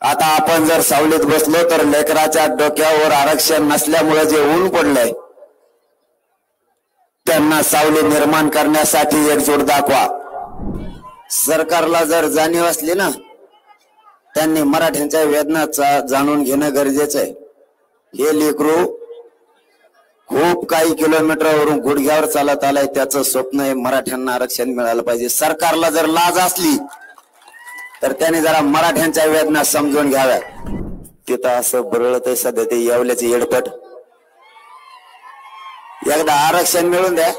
आता आपण जर सावलीत बसलो तर लेकराच्या डोक्यावर आरक्षण नसल्यामुळे जे ऊन पडलंय त्यांना सावली निर्माण करण्यासाठी एकजूट दाखवा। सरकारला जर जाणीव असली ना त्यांनी मराठ्यांच्या वेदना जाणून घेणं गरजेचं आहे। हे लेकरू खूप काही किलोमीटरवरून गुडघ्यावर चालत आलाय, त्याचं स्वप्न आहे मराठ्यांना आरक्षण मिळालं पाहिजे। सरकारला जर लाज असली तर त्याने जरा मराठ्यांच्या वेदना समजून घ्याव्या। तिथं असं बरळत आहे सध्या ते येवल्याचे येडपट। एकदा आरक्षण मिळून द्या,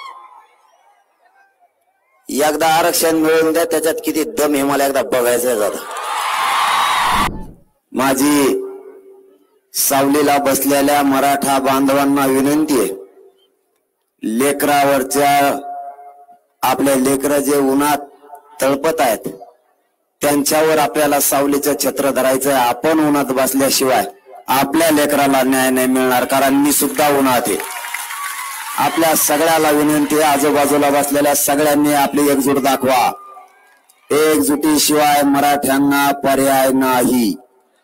एकदा आरक्षण मिळून द्या, त्याच्यात किती दम हे मला एकदा बघायचं जातं। माझी सावलीला बसलेल्या मराठा बांधवांना विनंती आहे, लेकरावरच्या आपल्या लेकर जे उन्हात तळपत आहेत त्यांच्यावर आपल्याला सावलीचं छत्र धरायचं आहे। आपण उन्हात बसल्याशिवाय आपल्या लेकराला न्याय नाही मिळणार, कारण मी सुद्धा उन्हात आहे। आपल्या सगळ्याला विनंती आहे, आजूबाजूला बसलेल्या सगळ्यांनी आपली एकजूट दाखवा। एकजुटीशिवाय मराठ्यांना पर्याय नाही।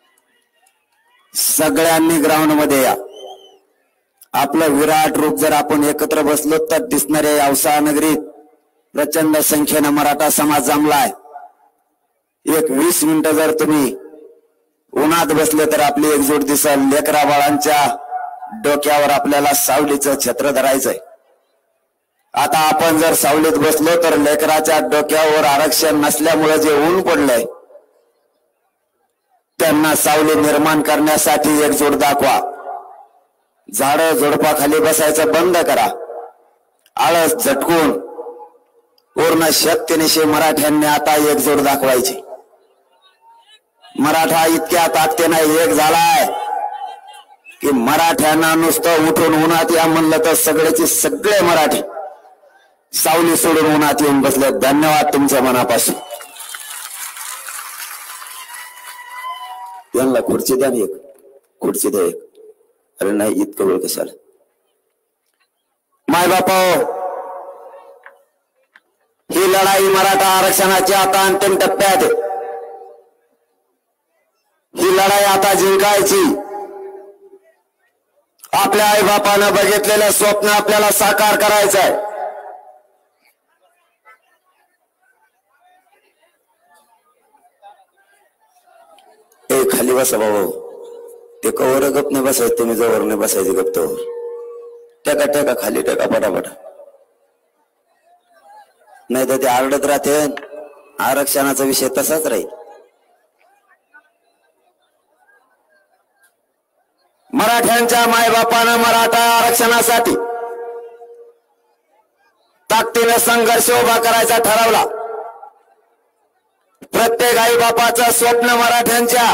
सगळ्यांनी ग्राउंड मध्ये या। आपलं विराट रूप जर आपण एकत्र बसलो तर दिसणाऱ्या औसा नगरीत प्रचंड संख्येने मराठा समाज जमलाय। एक 20 मिनिटं जर तुम्ही उन्हात बसले तर आपली एकजूट दिसेल। लेकरा बाळांच्या डोक्यावर आपल्याला सावलीचं छत्र धरायचंय। आता आपण जर सावलीत बसलो तर लेकराच्या डोक्यावर आरक्षण नसल्यामुळे जे ऊन पडलंय त्यांना सावली निर्माण करण्यासाठी एकजूट दाखवा। झाडं झुडपाखाली बसायचं बंद करा। आळस झटकून पूर्ण शक्तीनिशी मराठ्यांनी आता एकजूट दाखवायची। मराठा इतक्या ताकदीने एक झालाय की मराठ्यांना नुसतं उठून उन्हात या म्हणलं तर सगळेचे सगळे मराठी सावली सोडून उन्हात येऊन बसले। धन्यवाद तुमच्या मनापासून। यांना खुर्ची द्या, एक खुर्ची द्या एक। अरे नाही इतकं वेळ कशाला। माय बापा, ही लढाई मराठा आरक्षणाची आता अंतिम टप्प्यात आहे। ही लढाई आता जिंकायची। आपल्या आई बापानं बघितलेलं स्वप्न आपल्याला साकार करायचं आहे। खाली बसा भाऊ, ते कवर गप नाही बसायचं, तुम्ही जवळ नाही बसायचे गप तवर। टेका टेका खाली टेका पटापटा, नाही तर ते आरडत राहते। आरक्षणाचा विषय तसाच राहील। मराठ्यांच्या मायबापानं मराठा आरक्षणासाठी ताकदीने संघर्ष उभा करायचा ठरवला। प्रत्येक आई बापाचं स्वप्न मराठ्यांच्या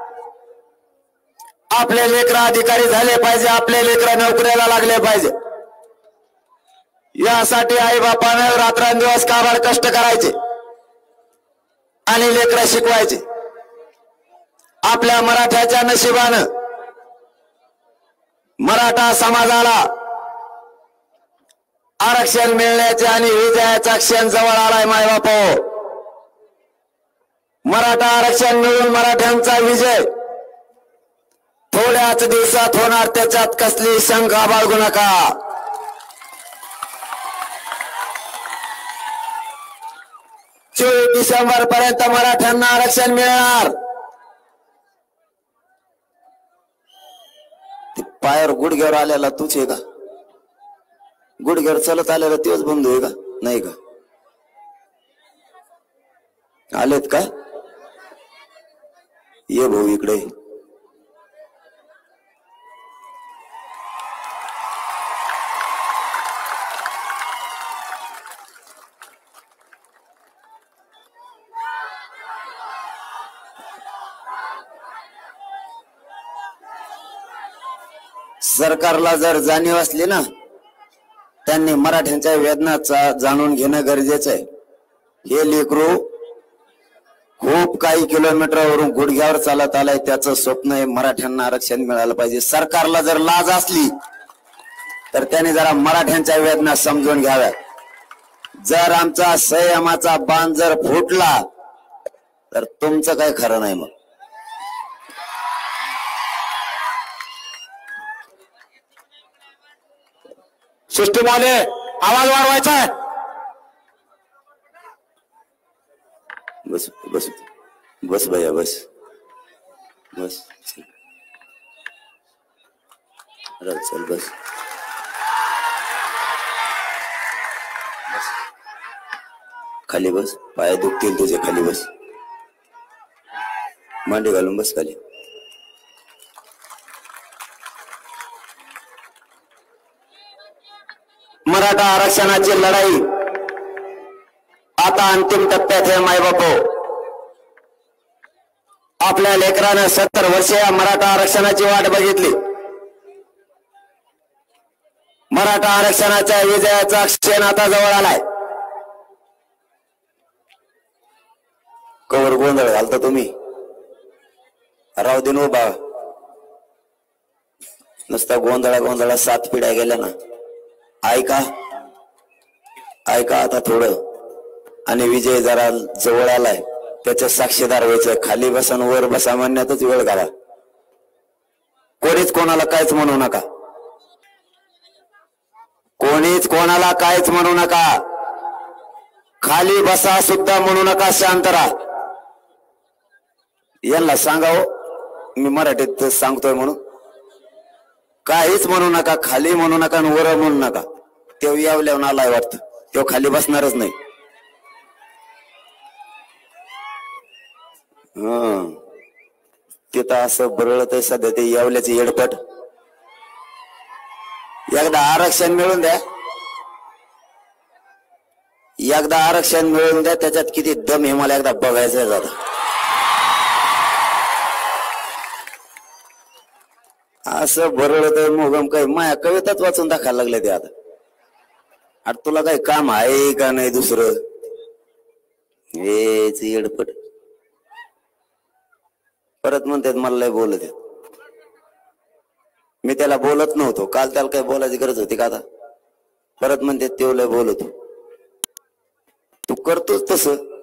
आपले लेकर अधिकारी झाले पाहिजे, आपले लेकर नोकरीला लागले पाहिजे। यासाठी आई बापाने रात्रंदिवस काबाड कष्ट करायचे आणि लेकर शिकवायचे। आपल्या मराठ्याच्या नशिबानं मराठा समाजाला आरक्षण मिळण्याचे आणि विजयाचा क्षण जवळ आलाय। मायबापो, मराठा आरक्षण मिळून मराठ्यांचा विजय थोड्याच दिवसात होणार, त्याच्यात कसली शंका बाळगू नका। 24 डिसेंबर पर्यंत मराठ्यांना आरक्षण मिळणार। पायावर गुडघ्यावर आलेला तूच आहे का? गुडघ्यावर चालत आलेला तेच बंधू आहे का? नाही का? आलेत का? ये भाऊ इकडे। सरकारला जर जाणीव असली ना त्यांनी मराठ्यांच्या वेदना जाणून घेणं गरजेचं आहे। हे लेकरू खूप काही किलोमीटरवरून गुडघ्यावर चालत आलाय, त्याचं स्वप्न आहे मराठ्यांना आरक्षण मिळालं पाहिजे। सरकारला जर लाज असली तर त्याने जरा मराठ्यांच्या वेदना समजून घ्याव्या। जर आमचा संयमाचा बांध जर फुटला तर तुमचं काय खरं नाही। मग सिस्टीमवाले आवाज वाढवायचा आहे. बस बस बस भैया बस बस चल बस खाली बस. पाय दुखतील तुझे. खाली बस. मांडी घालून बस खाली. मराठा आरक्षणाची लढाई आता अंतिम टप्प्यात आहे. मायबापो, आपल्या लेकरानं 70 वर्षे मराठा आरक्षणाची वाट बघितली. मराठा आरक्षणाच्या विजयाचा क्षण आता जवळ आलाय. कवर गोंधळ घालता तुम्ही. राव दिन उभा नुसता गोंधळा 7 पिढ्या गेल्या ना. ऐका ऐका आता थोडं. आणि विजय जरा जवळ आलाय. त्याच्या साक्षीदार व्हायचं. खाली बसा वर बसा म्हणण्यातच वेळ घाला. कोणीच कोणाला काहीच म्हणू नका. कोणीच कोणाला काहीच म्हणू नका. खाली बसा सुद्धा म्हणू नका. शांत राहा. यांना सांगाव मी मराठीत सांगतोय म्हणून. काहीच म्हणू नका. खाली म्हणू नका आणि वर म्हणू नका. तो यावल्यावर आलाय वाटतं. तो खाली बसणारच नाही. तिथं असं बरळत आहे सध्या ते यावल्याचे येडपट. एकदा आरक्षण मिळून द्या. एकदा आरक्षण मिळून द्या. त्याच्यात किती दम हे मला एकदा बघायचं आहे. दादा असं बरळत आहे मोगम काही माया कविताच वाचून दाखवायला लागले ते आता. अरे तुला काही काम आहे का नाही दुसरं. हेच येडपट. परत म्हणतात मला लय बोलत आहे. मी त्याला बोलत नव्हतो काल. त्याला काही बोलायची गरज होती का आता. परत म्हणते तेव लय बोलतो. तू करतोच तसं.